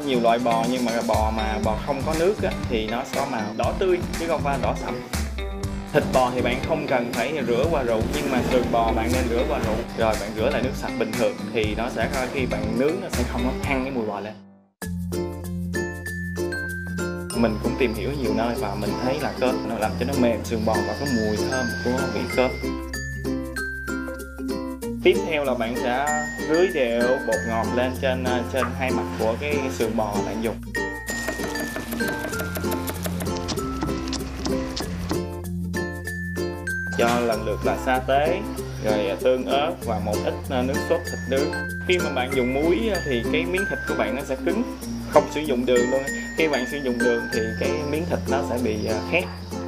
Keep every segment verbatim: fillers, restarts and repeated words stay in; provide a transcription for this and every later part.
nhiều loại bò, nhưng mà bò mà bò không có nước á, thì nó có màu đỏ tươi chứ không phải đỏ sậm. Thịt bò thì bạn không cần phải rửa qua rượu, nhưng mà sườn bò bạn nên rửa qua rượu, rồi bạn rửa lại nước sạch bình thường thì nó sẽ khi bạn nướng nó sẽ không có hăng cái mùi bò lên. Mình cũng tìm hiểu nhiều nơi và mình thấy là cơm nó làm cho nó mềm sườn bò và có mùi thơm của vị cơm. Tiếp theo là bạn sẽ rưới đều bột ngọt lên trên trên hai mặt của cái sườn bò bạn dùng. Cho lần lượt là sa tế, rồi tương ớt và một ít nước sốt thịt nướng. Khi mà bạn dùng muối thì cái miếng thịt của bạn nó sẽ cứng, không sử dụng đường luôn. Khi bạn sử dụng đường thì cái miếng thịt nó sẽ bị khét.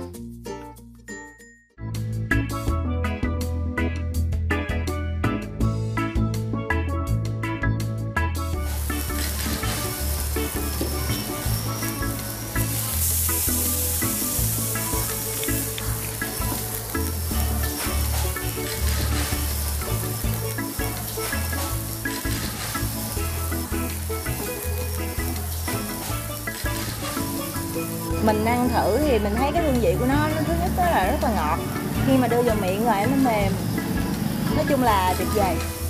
Mình ăn thử thì mình thấy cái hương vị của nó, nó thứ nhất là rất là ngọt, khi mà đưa vào miệng rồi nó mềm, nói chung là tuyệt vời.